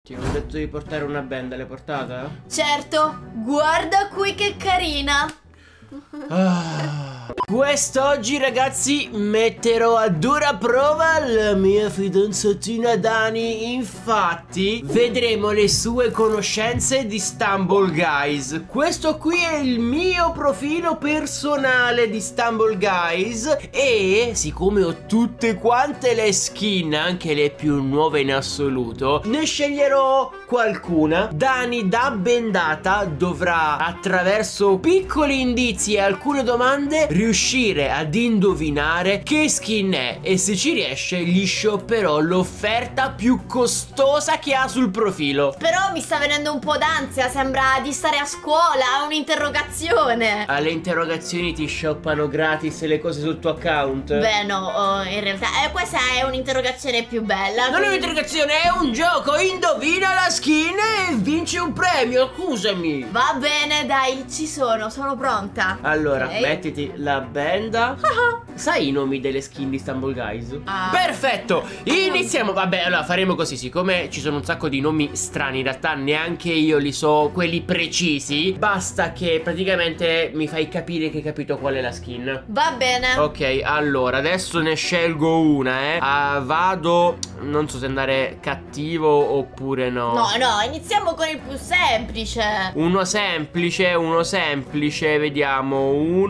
Ti avevo detto di portare una benda, l'hai portata? Certo, guarda qui che carina. Quest'oggi ragazzi metterò a dura prova la mia fidanzatina Dani. Infatti vedremo le sue conoscenze di Stumble Guys. Questo qui è il mio profilo personale di Stumble Guys. E siccome ho tutte quante le skin, anche le più nuove in assoluto, ne sceglierò qualcuna. Dani da bendata dovrà, attraverso piccoli indizi e alcune domande, riuscire ad indovinare che skin è, e se ci riesce gli shopperò l'offerta più costosa che ha sul profilo. Però mi sta venendo un po' d'ansia, sembra di stare a scuola, un'interrogazione. Alle interrogazioni ti shoppano gratis le cose sul tuo account? Beh no, in realtà questa è un'interrogazione più bella. Non è un'interrogazione, è un gioco. Indovina la skin e vinci un premio, scusami. Va bene, dai, sono pronta. Allora, Ok. mettiti la benda. Sai i nomi delle skin di Stumble Guys? Ah. Perfetto, iniziamo. Vabbè, allora faremo così. Siccome ci sono un sacco di nomi strani, in realtà neanche io li so quelli precisi. Basta che praticamente mi fai capire che hai capito qual è la skin. Va bene. Ok, allora adesso ne scelgo una, vado. Non so se andare cattivo oppure no. No, iniziamo con il più semplice. Uno semplice, vediamo.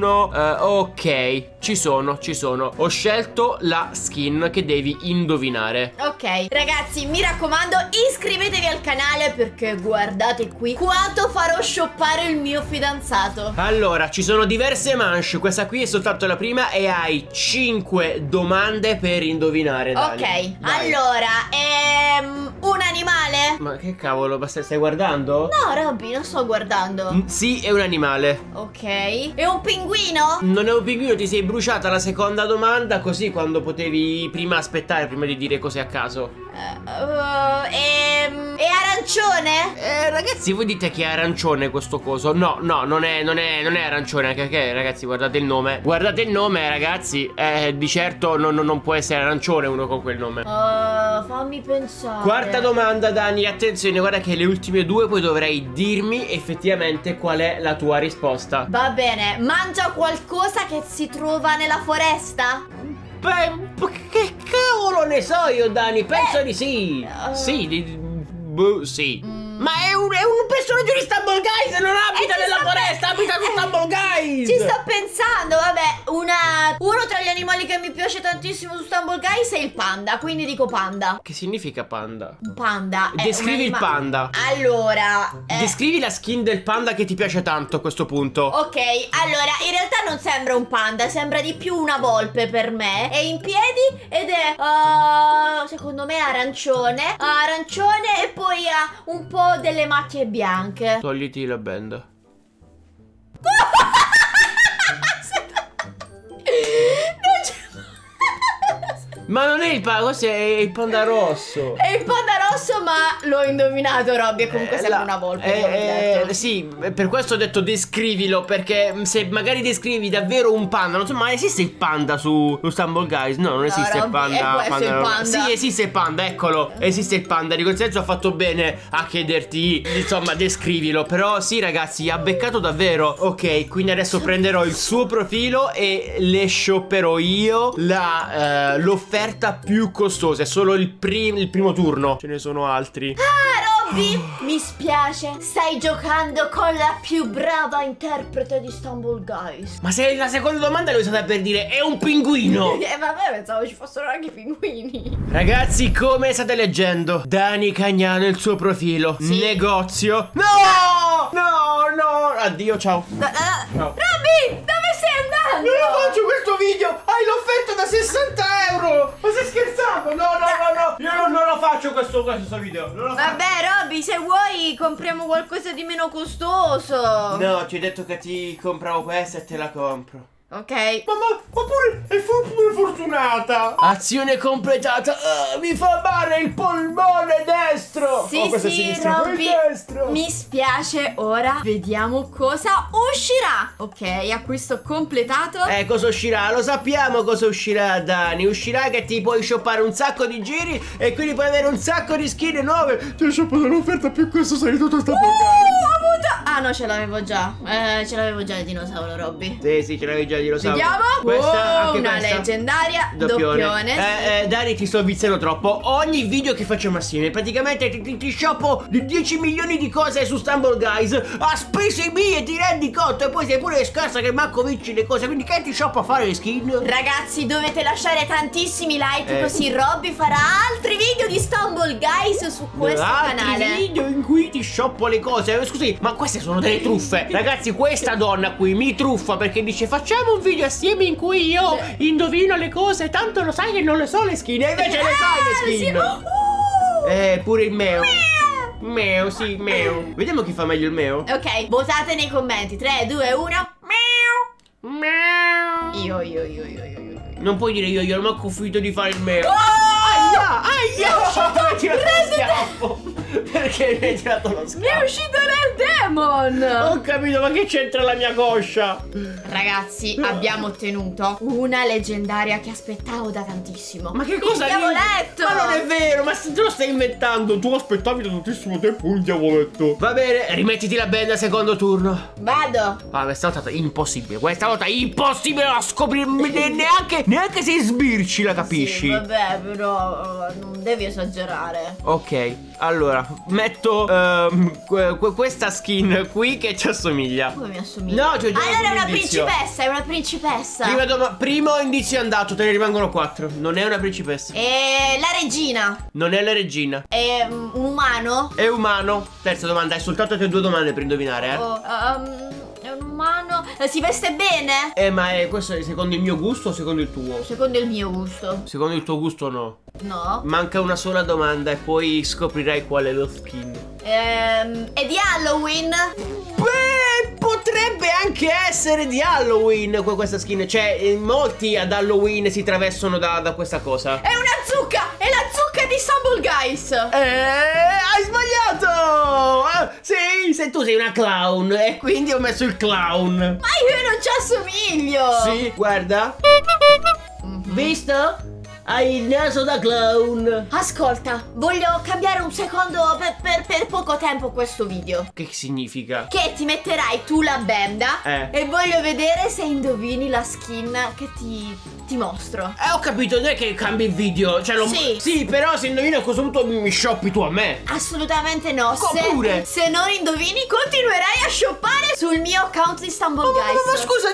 Ok, ci sono. Ho scelto la skin che devi indovinare. Ok, ragazzi, mi raccomando, iscrivetevi al canale perché guardate qui quanto farò shoppare il mio fidanzato. Allora, ci sono diverse manche. Questa qui è soltanto la prima e hai 5 domande per indovinare, Dani. Ok, Vai. allora, un animale? Ma che cavolo, stai guardando? No, Robby, non sto guardando. Sì, è un animale. Ok, è un pinguino? Non è un pinguino, ti sei bruciata la seconda domanda, così quando potevi prima aspettare, prima di dire cose a caso. È arancione? Ragazzi, voi dite che è arancione questo coso? No, non è arancione, anche perché, ragazzi, guardate il nome. Guardate il nome, ragazzi. Di certo non può essere arancione uno con quel nome. Fammi pensare. Quarta domanda, Dani, attenzione, guarda che le ultime due poi dovrai dirmi effettivamente qual è la tua risposta. Va bene, mangia qualcosa che si trova nella foresta? Beh, che cavolo ne so io, Dani? Penso di sì. Sì, sì. Ma è un personaggio di Stumble Guys e non abita nella foresta, abita su Stumble Guys. Ci sto pensando, vabbè, uno tra gli animali che mi piace tantissimo su Stumble Guys è il panda, quindi dico panda. Che significa panda? Panda è Descrivi il panda. Allora, descrivi la skin del panda che ti piace tanto a questo punto. ok, allora, in realtà non sembra un panda, sembra di più una volpe per me. È in piedi ed è, secondo me, arancione e poi ha un po' delle macchie bianche. Togliti la benda. Ma non è il panda, questo è il panda rosso. È il panda rosso, ma l'ho indovinato, Robby. Comunque sembra una volpe. Sì, per questo ho detto descrivilo, perché se magari descrivi davvero un panda, non so, ma esiste il panda su Stumble Guys? No, non esiste il Robby, panda. è questo il panda. Sì, esiste il panda, eccolo. Esiste il panda, di conseguenza ho fatto bene a chiederti, insomma, descrivilo. Però sì, ragazzi, ha beccato davvero. Ok, quindi adesso prenderò il suo profilo e le shopperò io l'offerta più costosa. È solo il primo turno, ce ne sono altri. Robby, mi spiace, stai giocando con la più brava interprete di Stumble Guys. Ma se la seconda domanda l'ho usata per dire è un pinguino. Vabbè, pensavo ci fossero anche i pinguini. Ragazzi, come state leggendo, Dani Cagnano, il suo profilo, Sì. negozio. No! Addio, ciao. Ciao. Robby, dove stai andando? Non lo faccio questo video! Hai l'offerta da 60 euro! Ma stai scherzando? No! Io non lo faccio questo video! Non lo faccio. Vabbè, Robby, se vuoi compriamo qualcosa di meno costoso. No, ti ho detto che ti compravo questa e te la compro. Ok. Ma pure è pure fortunata. Azione completata. Mi fa male il polmone destro. Sì, questo è sì, sinistro, Robby, quello è destro. mi spiace. Ora vediamo cosa uscirà. Ok, acquisto completato. Cosa uscirà? Lo sappiamo cosa uscirà, Dani. Uscirà che ti puoi shoppare un sacco di giri e quindi puoi avere un sacco di skin nuove. Ti ho shoppato l'offerta più questo sei tutto sta Ah no, ce l'avevo già. Ce l'avevo già il dinosauro, Robby. Sì, ce l'avevi già di lo so. Vediamo. Anche una questa. leggendaria doppione. Dani, ti sto viziando troppo. Ogni video che facciamo assieme praticamente ti shoppo di 10 milioni di cose su Stumble Guys a spese mie, ti rendi conto? E poi sei pure scarsa che manco vinci le cose. Quindi che ti shoppo a fare le skin? Ragazzi, dovete lasciare tantissimi like così Robby farà altri video di Stumble Guys su questo canale. Altri video in cui ti shoppo le cose. Scusi, ma queste sono delle truffe. Ragazzi, questa donna qui mi truffa perché dice facciamo un video assieme in cui io indovino le cose. Tanto lo sai che non le so le skin. E invece le sai le skin. Pure il meo. Meo, sì, meo. Vediamo chi fa meglio il meo. Ok, votate nei commenti. 3, 2, 1. Meo. Io. Non puoi dire io non mi ho confuso di fare il meo. Aia! Ti ho tirato lo schiaffo. Perché mi hai tirato lo schiaffo? Mi è uscito nel demon! Ho capito, ma che c'entra la mia coscia? Ragazzi, abbiamo ottenuto una leggendaria che aspettavo da tantissimo. Ma che cosa? Il diavoletto! Ma non è vero, ma te lo stai inventando. Tu aspettavi da tantissimo tempo un diavoletto. Va bene, rimettiti la benda secondo turno. Vado. Questa volta è impossibile. Questa volta è impossibile a scoprirmi neanche se sbirci la capisci. Sì, vabbè, però non devi esagerare. Ok, allora metto questa skin qui che ci assomiglia. Come mi assomiglia? No, cioè, allora è una principessa, è una principessa. Primo indizio è andato, te ne rimangono 4. Non è una principessa. E la regina? Non è la regina. È un umano? È umano. Terza domanda, hai soltanto te 2 domande per indovinare, È un umano. Si veste bene? Ma questo è secondo il mio gusto o secondo il tuo? Secondo il mio gusto. Secondo il tuo gusto no. No. Manca una sola domanda e poi scoprirai qual è lo skin. È di Halloween? Beh, potrebbe anche essere di Halloween questa skin. Cioè, molti ad Halloween si travestono da questa cosa. È una zucca! È la zucca di Stumble Guys! Hai sbagliato! Sì, se tu sei una clown e quindi ho messo il clown. Ma io non ci assomiglio! Sì, guarda. Visto? Hai il naso da clown. Ascolta, voglio cambiare un secondo per poco tempo questo video. Che significa? Che ti metterai tu la benda e voglio vedere se indovini la skin che ti mostro. Ho capito, non è che cambi il video. Cioè, sì, però se indovini a questo punto mi shoppi tu a me. Assolutamente no. Pure. Se non indovini continuerai a shoppare sul mio account di Stumble Guys. Ma scusa,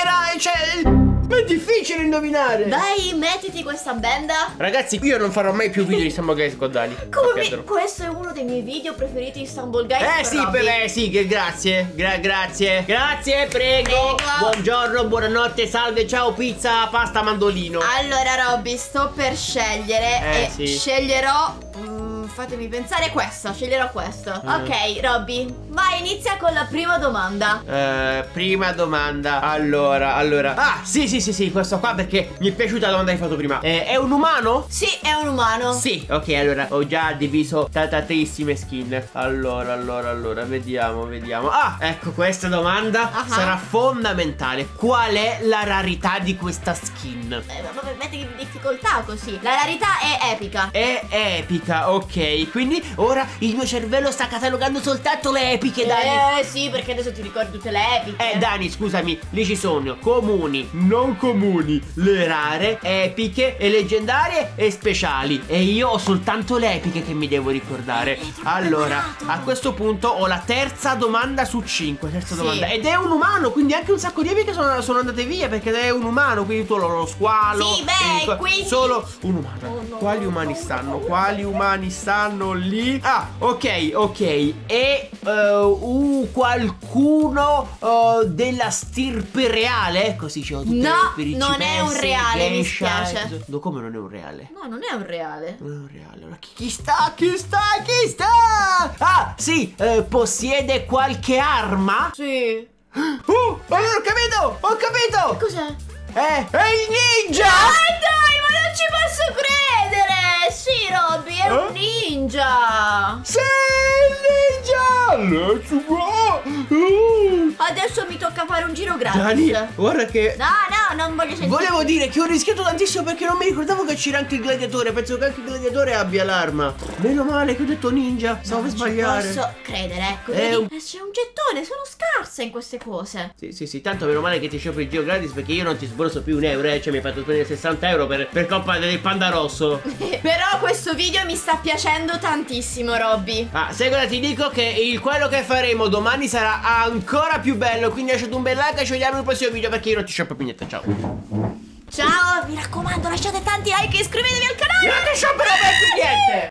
è difficile indovinare. Dai, mettiti questa benda. Ragazzi, io non farò mai più video di Stumble Guys con Dani. Questo è uno dei miei video preferiti di Stumble Guys. Grazie. Grazie, prego. Buongiorno, buonanotte, salve, ciao, pizza, pasta, mandolino. Allora, Robby, sto per scegliere sceglierò fatemi pensare questa, sceglierò questo. Ok, Robby, vai, inizia con la prima domanda. Prima domanda. Allora. Ah, sì, questo qua perché mi è piaciuta la domanda che hai fatto prima. È un umano? Sì, è un umano. Sì, ok, allora ho già diviso tantissime skin. Allora, vediamo. Ah, ecco, questa domanda sarà fondamentale. Qual è la rarità di questa skin? Vabbè, metti in difficoltà così. La rarità è epica. È epica, ok. Quindi ora il mio cervello sta catalogando soltanto le epiche, Dani. Sì, perché adesso ti ricordi tutte le epiche. Dani, scusami, lì ci sono comuni, non comuni, le rare, epiche e leggendarie e speciali. E io ho soltanto le epiche che mi devo ricordare. Allora, a questo punto ho la terza domanda su 5. Terza domanda. Ed è un umano, quindi anche un sacco di epiche sono andate via perché è un umano. Quindi tu lo squalo. Sì, beh, quindi solo un umano. Quali umani stanno? Quali umani stanno lì? Ah, ok. E qualcuno della stirpe reale? Così c'ho tutte le non è un reale, mi spiace. Come non è un reale? No, non è un reale. Non è un reale. Allora, chi sta? Ah, sì, possiede qualche arma? Sì. Allora ho capito! Cos'è? È il ninja! Dai, ma non ci posso credere! Sì, Robby, è un ninja! Sei il ninja! Let's go! Adesso mi tocca fare un giro gratis. Dani, guarda che... No, non voglio sentire. Volevo dire che ho rischiato tantissimo perché non mi ricordavo che c'era anche il gladiatore. Penso che anche il gladiatore abbia l'arma. Meno male che ho detto ninja. Stavo per sbagliare. Non posso credere, ecco. C'è un gettone, sono scarsa in queste cose. Sì, tanto meno male che ti scopri il giro gratis perché io non ti sborso più un euro, cioè mi hai fatto spendere 60 euro per colpa del panda rosso. Però questo video mi sta piacendo tantissimo, Robby. Sai cosa ti dico? Che quello che faremo domani sarà ancora più bello. Quindi lasciate un bel like e ci vediamo nel prossimo video perché io non ti shoppo più niente. Ciao. Ciao, mi raccomando, lasciate tanti like e iscrivetevi al canale. Io non ti shopperò per più niente.